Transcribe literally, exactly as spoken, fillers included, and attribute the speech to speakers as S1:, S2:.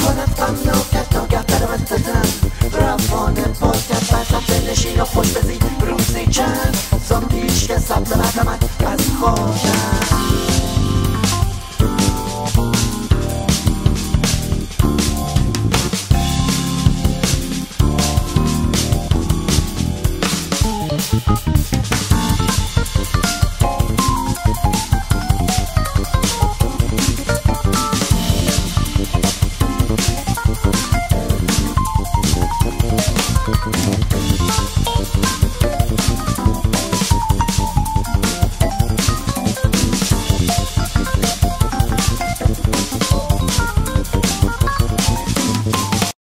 S1: کنم غم ناکت ناگه در وسطم روان پاکت بسط بنشین و خوش بزی روزی چند زان پیش که سبز مردمت از خاکم.
S2: We'll be right back.